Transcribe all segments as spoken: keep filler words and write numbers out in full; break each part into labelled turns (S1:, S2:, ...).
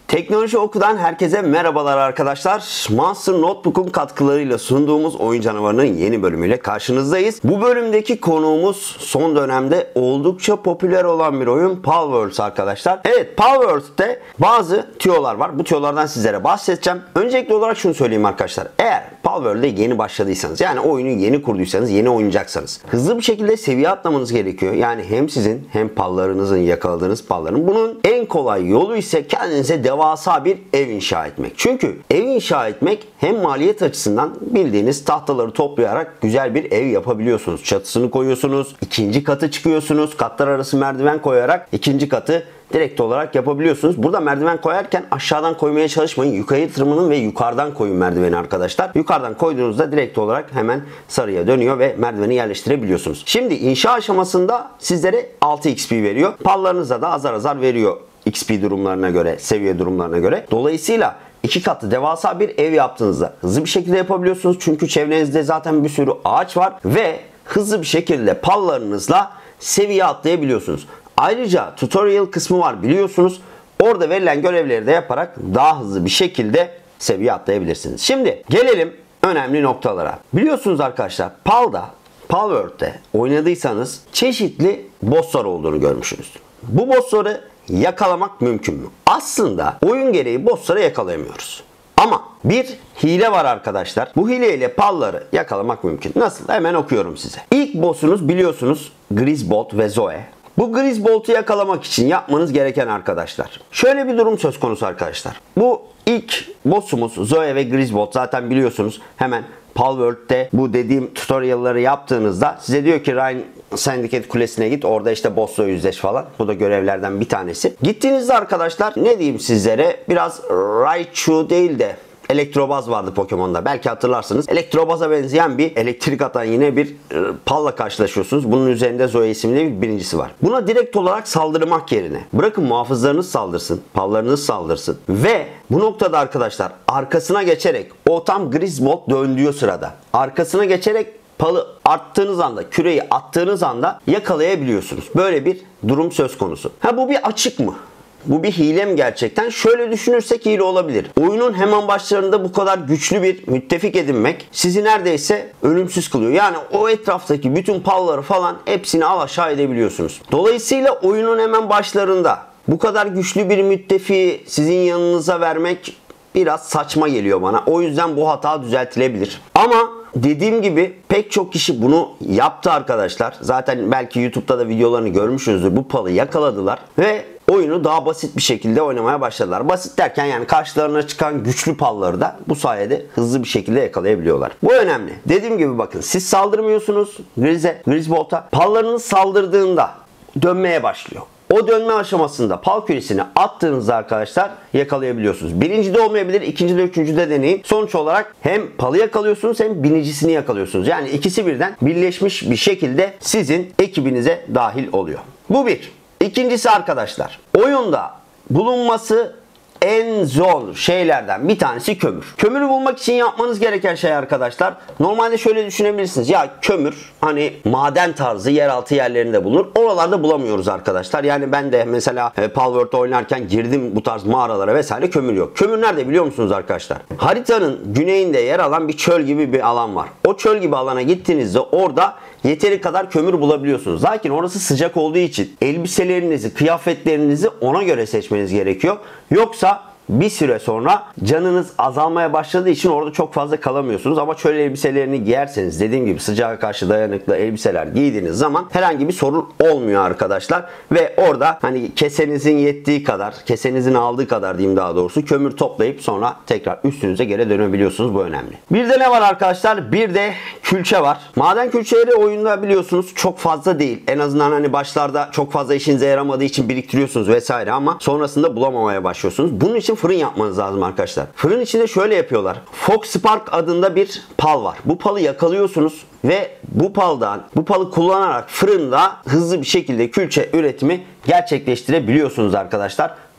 S1: Teknoloji Oku'dan herkese merhabalar arkadaşlar. Monster Notebook'un katkılarıyla sunduğumuz Oyun Canavarı'nın yeni bölümüyle karşınızdayız. Bu bölümdeki konuğumuz son dönemde oldukça popüler olan bir oyun Palworld arkadaşlar. Evet, Palworld'de bazı tüyolar var. Bu tüyolardan sizlere bahsedeceğim. Öncelikli olarak şunu söyleyeyim arkadaşlar. Eğer Palworld'e yeni başladıysanız, yani oyunu yeni kurduysanız, yeni oynayacaksanız hızlı bir şekilde seviye atlamanız gerekiyor. Yani hem sizin hem pallarınızın, yakaladığınız palların. Bunun en kolay yolu ise kendinize devasa bir ev inşa etmek. Çünkü ev inşa etmek hem maliyet açısından bildiğiniz tahtaları toplayarak güzel bir ev yapabiliyorsunuz. Çatısını koyuyorsunuz, ikinci katı çıkıyorsunuz, katlar arası merdiven koyarak ikinci katı direkt olarak yapabiliyorsunuz. Burada merdiven koyarken aşağıdan koymaya çalışmayın. Yukarıya tırmanın ve yukarıdan koyun merdiveni arkadaşlar. Yukarıdan koyduğunuzda direkt olarak hemen sarıya dönüyor ve merdiveni yerleştirebiliyorsunuz. Şimdi inşa aşamasında sizlere altı X P veriyor. Pallarınıza da azar azar veriyor X P durumlarına göre, seviye durumlarına göre. Dolayısıyla iki katlı devasa bir ev yaptığınızda hızlı bir şekilde yapabiliyorsunuz. Çünkü çevrenizde zaten bir sürü ağaç var ve hızlı bir şekilde pallarınızla seviye atlayabiliyorsunuz. Ayrıca tutorial kısmı var biliyorsunuz. Orada verilen görevleri de yaparak daha hızlı bir şekilde seviye atlayabilirsiniz. Şimdi gelelim önemli noktalara. Biliyorsunuz arkadaşlar, Pal'da, Palworld'de oynadıysanız çeşitli bosslar olduğunu görmüşsünüz. Bu bossları yakalamak mümkün mü? Aslında oyun gereği bossları yakalayamıyoruz. Ama bir hile var arkadaşlar. Bu hileyle palları yakalamak mümkün. Nasıl? Hemen okuyorum size. İlk boss'unuz biliyorsunuz Grisbolt ve Zoe. Bu Grisbolt'u yakalamak için yapmanız gereken arkadaşlar, şöyle bir durum söz konusu arkadaşlar. Bu ilk boss'umuz Zoe ve Grisbolt, zaten biliyorsunuz. Hemen Palworld'de bu dediğim tutorial'ları yaptığınızda size diyor ki Ryan Syndicate Kulesi'ne git, orada işte boss'la yüzleş falan. Bu da görevlerden bir tanesi. Gittiğinizde arkadaşlar ne diyeyim sizlere, biraz Raichu değil de Elektrobaz vardı Pokemon'da. Belki hatırlarsınız. Elektrobaz'a benzeyen bir elektrik atan yine bir palla karşılaşıyorsunuz. Bunun üzerinde Zoe isimli bir birincisi var. Buna direkt olarak saldırmak yerine bırakın muhafızlarınız saldırsın, pallarınız saldırsın ve bu noktada arkadaşlar arkasına geçerek, o tam Grisbolt döndüğü sırada arkasına geçerek palı attığınız anda, küreyi attığınız anda yakalayabiliyorsunuz. Böyle bir durum söz konusu. Ha, bu bir açık mı? Bu bir hile mi gerçekten? Şöyle düşünürsek hile olabilir. Oyunun hemen başlarında bu kadar güçlü bir müttefik edinmek sizi neredeyse ölümsüz kılıyor. Yani o etraftaki bütün palları falan hepsini al aşağı edebiliyorsunuz. Dolayısıyla oyunun hemen başlarında bu kadar güçlü bir müttefiği sizin yanınıza vermek biraz saçma geliyor bana. O yüzden bu hata düzeltilebilir. Ama dediğim gibi pek çok kişi bunu yaptı arkadaşlar. Zaten belki YouTube'da da videolarını görmüşsünüzdür. Bu palı yakaladılar ve oyunu daha basit bir şekilde oynamaya başladılar. Basit derken yani karşılarına çıkan güçlü palları da bu sayede hızlı bir şekilde yakalayabiliyorlar. Bu önemli. Dediğim gibi bakın, siz saldırmıyorsunuz Gris'e, Grisbolt'a. Pallarınız saldırdığında dönmeye başlıyor. O dönme aşamasında pal küresini attığınızda arkadaşlar yakalayabiliyorsunuz. Birinci de olmayabilir, ikinci de üçüncü de deneyin. Sonuç olarak hem palı yakalıyorsunuz hem binicisini yakalıyorsunuz. Yani ikisi birden birleşmiş bir şekilde sizin ekibinize dahil oluyor. Bu bir. İkincisi arkadaşlar, oyunda bulunması en zor şeylerden bir tanesi kömür. Kömürü bulmak için yapmanız gereken şey arkadaşlar, normalde şöyle düşünebilirsiniz. Ya kömür hani maden tarzı yeraltı yerlerinde bulunur. Oralarda bulamıyoruz arkadaşlar. Yani ben de mesela e, Palworld oynarken girdim bu tarz mağaralara vesaire, kömür yok. Kömür nerede biliyor musunuz arkadaşlar? Haritanın güneyinde yer alan bir çöl gibi bir alan var. O çöl gibi alana gittiğinizde orada yeteri kadar kömür bulabiliyorsunuz. Lakin orası sıcak olduğu için elbiselerinizi, kıyafetlerinizi ona göre seçmeniz gerekiyor. Yoksa bir süre sonra canınız azalmaya başladığı için orada çok fazla kalamıyorsunuz. Ama çöl elbiselerini giyerseniz, dediğim gibi sıcağa karşı dayanıklı elbiseler giydiğiniz zaman herhangi bir sorun olmuyor arkadaşlar. Ve orada hani kesenizin yettiği kadar, kesenizin aldığı kadar diyeyim daha doğrusu, kömür toplayıp sonra tekrar üstünüze geri dönebiliyorsunuz. Bu önemli. Bir de ne var arkadaşlar? Bir de külçe var. Maden külçeleri oyunda biliyorsunuz çok fazla değil. En azından hani başlarda çok fazla işinize yaramadığı için biriktiriyorsunuz vesaire ama sonrasında bulamamaya başlıyorsunuz. Bunun için fırın yapmanız lazım arkadaşlar. Fırın içinde şöyle yapıyorlar. Fox Spark adında bir pal var. Bu palı yakalıyorsunuz ve bu paldan, bu palı kullanarak fırında hızlı bir şekilde külçe üretimi gerçekleştirebiliyorsunuz arkadaşlar. Bu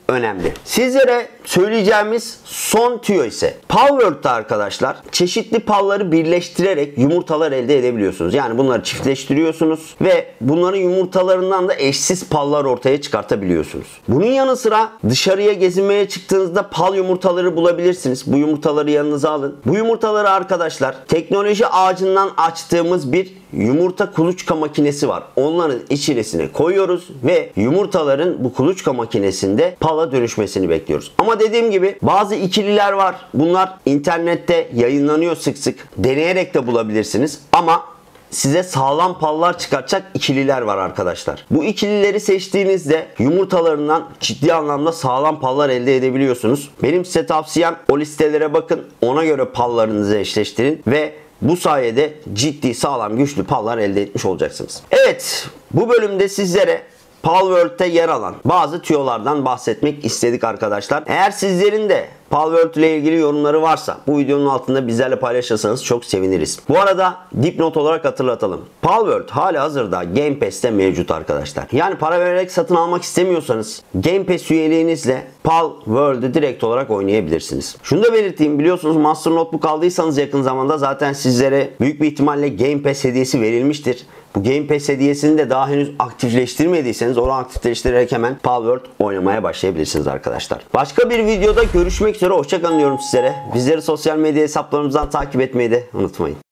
S1: önemli. Sizlere söyleyeceğimiz son tüyo ise Palworld'da arkadaşlar çeşitli palları birleştirerek yumurtalar elde edebiliyorsunuz. Yani bunları çiftleştiriyorsunuz ve bunların yumurtalarından da eşsiz pallar ortaya çıkartabiliyorsunuz. Bunun yanı sıra dışarıya gezinmeye çıktığınızda pal yumurtaları bulabilirsiniz. Bu yumurtaları yanınıza alın. Bu yumurtaları arkadaşlar teknoloji ağacından açtığımız bir yumurta kuluçka makinesi var. Onların içerisine koyuyoruz ve yumurtaların bu kuluçka makinesinde pala dönüşmesini bekliyoruz. Ama dediğim gibi bazı ikililer var. Bunlar internette yayınlanıyor sık sık. Deneyerek de bulabilirsiniz. Ama size sağlam pallar çıkartacak ikililer var arkadaşlar. Bu ikilileri seçtiğinizde yumurtalarından ciddi anlamda sağlam pallar elde edebiliyorsunuz. Benim size tavsiyem o listelere bakın. Ona göre pallarınızı eşleştirin ve bu sayede ciddi, sağlam, güçlü pallar elde etmiş olacaksınız. Evet, bu bölümde sizlere Palworld'te yer alan bazı tüyolardan bahsetmek istedik arkadaşlar. Eğer sizlerin de Palworld ile ilgili yorumları varsa bu videonun altında bizlerle paylaşırsanız çok seviniriz. Bu arada dipnot olarak hatırlatalım. Palworld hala hazırda Game Pass'te mevcut arkadaşlar. Yani para vererek satın almak istemiyorsanız Game Pass üyeliğinizle Palworld'ü direkt olarak oynayabilirsiniz. Şunu da belirteyim, biliyorsunuz Master Notebook aldıysanız yakın zamanda zaten sizlere büyük bir ihtimalle Game Pass hediyesi verilmiştir. Bu Game Pass hediyesini de daha henüz aktifleştirmediyseniz onu aktifleştirerek hemen Palworld oynamaya başlayabilirsiniz arkadaşlar. Başka bir videoda görüşmek üzere. Hoşçakalın diyorum sizlere. Bizleri sosyal medya hesaplarımızdan takip etmeyi de unutmayın.